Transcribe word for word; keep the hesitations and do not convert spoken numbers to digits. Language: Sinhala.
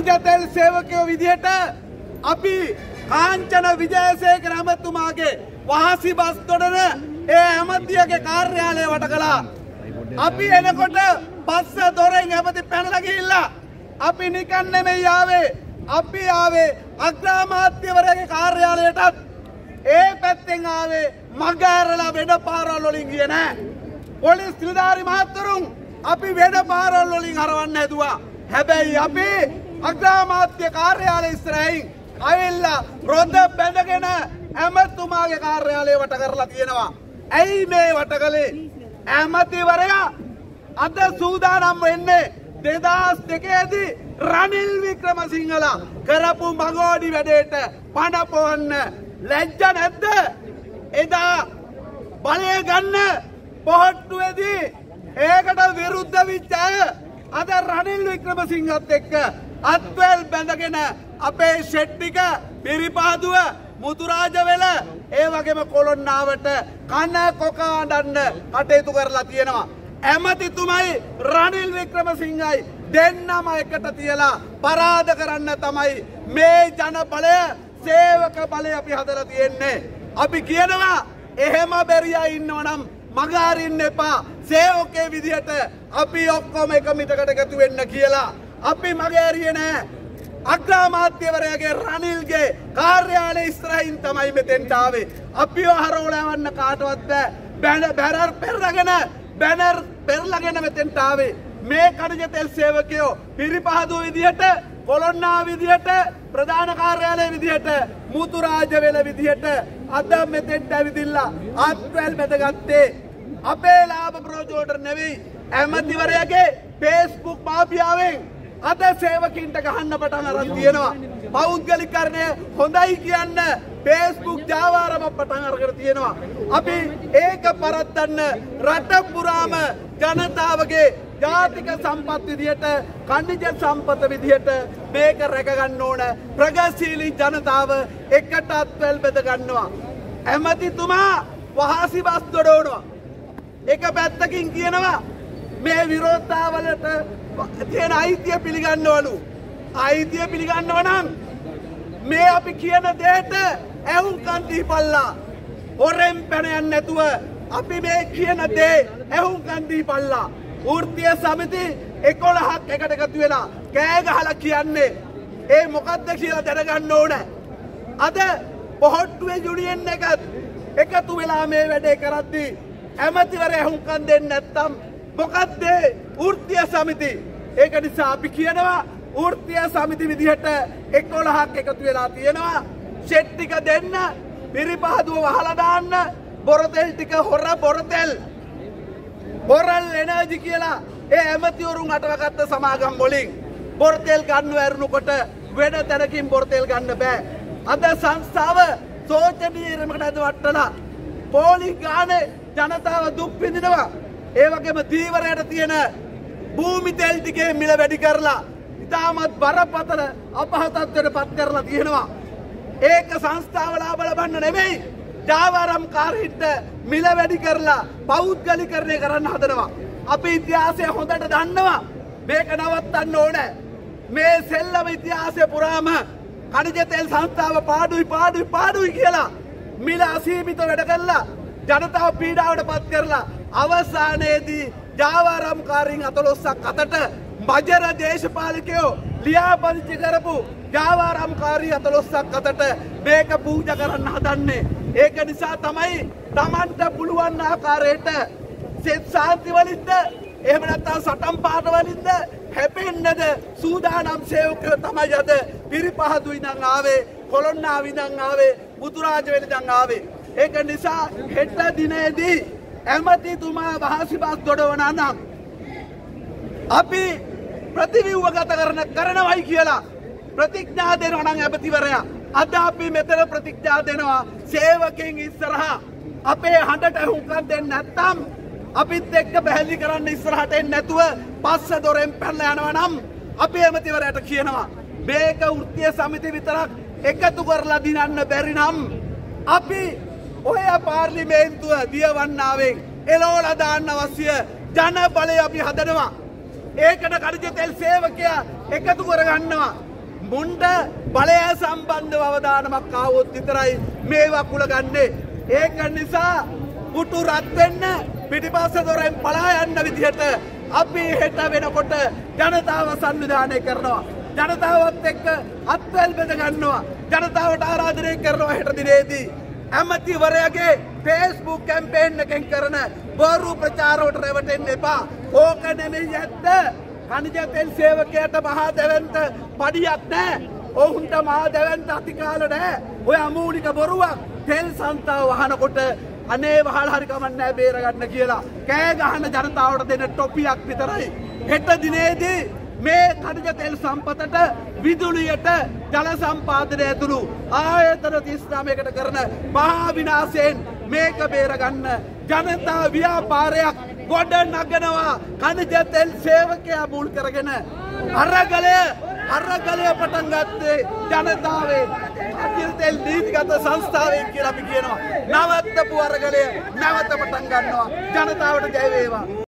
කණිජතෙල් සේවකයෝ විදිහට අපි කාංචන විජයසේකර ඇමතුමාගේ වහසි බස් දොඩන ඒ ඇමතියගේ කාර්යාලය වට කළා. අපි එනකොට පස්ස දොරෙන් ඇමති පැනලා ගිහිල්ලා අපි නිකන් නෙමෙයි ආවේ. අපි ආවේ අග්‍රාමාත්‍යවරයාගේ කාර්යාලයටත් ඒ පැත්තෙන් ආවේ මග ඇරලා වෙඩ පාරවල් වලින් ගියේ නෑ. පොලිස් නිලධාරි මහත්වරුන් අපි වෙඩ පාරවල් වලින් හරවන්න හැදුවා. හැබැයි අපි අග්‍රාමාත්‍ය කාර්යාලය ඉස්සරහින් ඇවිල්ලා රොද බැඳගෙන ඇමතුමාගේ කාර්යාලය වට කරලා තියෙනවා. ඇයි මේ වට කළේ? ඇමතිවරයා අද සූදානම් වෙන්නේ දෙදාස් දෙකේ දී රනිල් වික්‍රමසිංහලා කරපු මගෝඩි වැඩේට පණ පොවන්න ලැජ්ජ නැද්ද? එදා බලය ගන්න පොහට්ටුවේදී ඒකට විරුද්ධ වෙච්ච අය අද රනිල් වික්‍රමසිංහත් එක්ක අත්වැල් බැඳගෙන අපේ ෂෙට්ටික පිරිපාදුව මුතුරාජවෙල ඒ වගේම කොළොන්නාවට කන කොක අඬන්න කටයුතු කරලා තියෙනවා. ඇමතිතුමයි රනිල් වික්‍රමසිංහයි දෙන්නම එකට තියලා පරාද කරන්න තමයි මේ ජන බලය සේවක බලය අපි හදලා තියෙන්නේ. අපි කියනවා එහෙම බැරියා ඉන්නවනම් මග අරින්න එපා. සේවකේ විදියට අපි ඔක්කොම එක මිටකට එකතු වෙන්න කියලා. අපි මගේ ඇරියේ නෑ. අග්‍රාමාත්‍යවරයාගේ රනිල්ගේ කාර්යාලය ඉස්සරහින් තමයි මෙතෙන්ට ආවේ. අපිව හරවලවන්න කාටවත් බෑ. බැනර් පෙරලගෙන බැනර් පෙරලගෙන මෙතෙන්ට ආවේ. මේ කණිජතෙල් සේවකයෝ පිරිපහදුව විදියට, කොළොන්නා විදියට, ප්‍රධාන කාර්යාලය විදියට, මුතුරාජවෙල විදියට අද මෙතෙන්ට ඇවිදිලා අත්වැල් බැඳගත්තේ අපේ ලාභ ප්‍රයෝජනට නෙවෙයි. ඇමතිවරයාගේ Facebook මාෆියාවෙන් අද සේවකින්ට ගහන්න පටන් අරන් තියෙනවා. පෞද්ගලිකරණය හොඳයි කියන්න Facebook ජාවාරම පටන් අරගෙන තියෙනවා. අපි ඒක පරද්දන්න රට පුරාම ජනතාවගේ ජාතික සම්පත් විදියට, ඛනිජ සම්පත විදියට මේක රැක ගන්න ඕන. ප්‍රගතිශීලී ජනතාව එකට අත්වැල් බෙද ගන්නවා. ඇමතිතුමා වහසි බස් දොඩවනවා. එක පැත්තකින් කියනවා මේ විරෝධතාවලට තියෙන අයිතිය පිළිගන්නවලු. අයිතිය පිළිගන්නව නම් මේ අපි කියන දෙයට ඇහුම්කන් දීපල්ලා. හොරෙන් පැන යන්නේ නැතුව අපි මේ කියන දේ ඇහුම්කන් දීපල්ලා. වෘත්තීය සමිති එකොළහක් එකට එකතු වෙලා කෑ ගහලා කියන්නේ ඒ මොකද්ද කියලා දැනගන්න ඕන. අද පොහොට්ටුවේ යුනියන් එකත් එකතු වෙලා මේ වැඩේ කරද්දී ඇමතිවරයා ඇහුම්කන් දෙන්නේ නැත්තම් මොකද්ද වෘත්තීය සමිති? ඒක නිසා අපි කියනවා වෘත්තීය සමිති විදිහට එකොළහක් එකතු වෙලා තියෙනවා. ෂෙට් ටික දෙන්න, පිරිපහදුව වහලා දාන්න, බොරතෙල් ටික හොර බොරතෙල්. බොරල් එනර්ජි කියලා ඒ ඇමතිවරුන් අටවගත්ත සමාගම් වලින් බොරතෙල් ගන්න වැරුණුකොට වෙන තැනකින් බොරතෙල් ගන්න බෑ. අද සංස්ථාව සෝචනීයමකට අද වටලා පොලි ගානේ ජනතාව දුක් විඳිනවා. ඒ වගේම දීවරයට තියෙන භූමි තෙල් ටිකේ මිල වැඩි කරලා ඉතාමත් බරපතල අපහසුතාවයට පත් කරලා තියෙනවා. ඒක සංස්ථාව ලාභ ලබන්න නෙමෙයි, ජාවාරම්කාරීන්ට මිල වැඩි කරලා පෞද්ගලිකරණය කරන්න හදනවා. අපි ඉතිහාසය හොඳට දන්නවා. මේක නවත්තන්න ඕනේ. මේ සෙල්ලම ඉතිහාසය පුරාම ඛනිජ තෙල් සංස්ථාව පාඩුයි පාඩුයි පාඩුයි කියලා මිල අසීමිත වැඩ කළා. ජනතාව පීඩාවට පත් කරලා අවසානයේදී ජාවාරම්කාරීන් අතලොස්සක් අතට මජර දේශපාලකයෝ ලියාපදිංචි කරපු ජාවාරම්කාරී අතලොස්සක් අතට මේක පූජා කරන්න හදන්නේ. ඒක නිසා තමයි Tamanට පුළුවන් ආකාරයට සෙත් සාන්ති වලින්ද එහෙම නැත්නම් සටන් පාට වලින්ද හැපෙන්නද සූදානම් සේවකයෝ තමයි අද පිරිපහදු ඉඳන් ආවේ, කොළොන්නාව ඉඳන් ආවේ, මුතුරාජවෙල ඉඳන් ආවේ. ඒක නිසා හෙට දිනේදී ඇමතිතුමා වහසි බස් දොඩවනා නම් අපි ප්‍රතිව්‍යුහගත කරන කරනවයි කියලා ප්‍රතිඥා දෙනවා නම් ඇමතිවරයා අද අපි මෙතන ප්‍රතිඥා දෙනවා සේවකයන් ඉස්සරහා අපේ හඬට හුඟක් දෙන්නේ නැත්නම් අපිත් එක්ක බැහැලි කරන්න ඉස්සරහට එන්නේ නැතුව පස්ස දොරෙන් පැනලා යනවා නම් අපි ඇමතිවරයාට කියනවා මේක වෘත්තීය සමිති විතරක් එකතු කරලා දිනන්න බැරි නම් අපි ඔය පාර්ලිමේන්තුව දියවන්නාවෙන් එලෝලා දාන්න අවශ්‍ය ජන බලය අපි හදනවා. ඒකට ඛනිජ තෙල් සේවකයා එකතු කරගන්නවා. මුණ්ඩ බලය සම්බන්ධව අවධානමක් ආවොත් විතරයි මේවා කුලගන්නේ. ඒක නිසා පුටු රත් වෙන්න පිටිපස්ස දොරෙන් පලා යන්න විදිහට අපි හෙට වෙනකොට ජනතාව සංවිධානය කරනවා. ජනතාවත් එක්ක අත්වැල් බෙද ගන්නවා. ජනතාවට ආරාධනය කරනවා හෙට දිනේදී ඇමතිවරයාගේ Facebook කැම්පේන් එකෙන් කරන බොරු ප්‍රචාර වලට රැවටෙන්න එපා. ඕක නෙමෙයි ඇත්ත. खनिज तेल सेवकයට මහා දැවන්ත පඩියක් නැහැ. ඔවුන්ට මහා දැවන්ත අතිකාල නැහැ. ඔය අමූලික බොරුවක්. තෙල් සංස්ථාව වහනකොට අනේ වහල හරි කමන්නේ නැහැ බේර ගන්න කියලා කෑ ගහන ජනතාවට දෙන ටොපියක් විතරයි. හෙට දිනේදී මේ खनिज तेल සම්පතට විදුලියට ජල සම්පාදනය ඇතුළු ආයතන තිස් නවයකට කරන මහා විනාශයෙන් මේක බේර ගන්න ජනතා ව්‍යාපාරයක් ගොඩ නගනවා. खनिज तेल සේවකයා මුල් කරගෙන අරගලය අරගලය පටන් ගත්තේ ජනතාවේ खनिज तेल නීතිගත සංස්ථාවෙන් කියලා අපි කියනවා. නවත්තපු අරගලය නැවත පටන් ගන්නවා. ජනතාවට ජය වේවා.